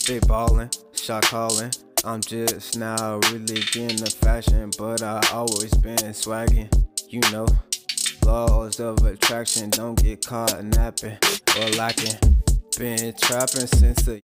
Big ballin', shot callin'. I'm just now really getting the fashion, but I always been swaggin', you know. Laws of attraction, don't get caught napping or lacking. Been trapping since the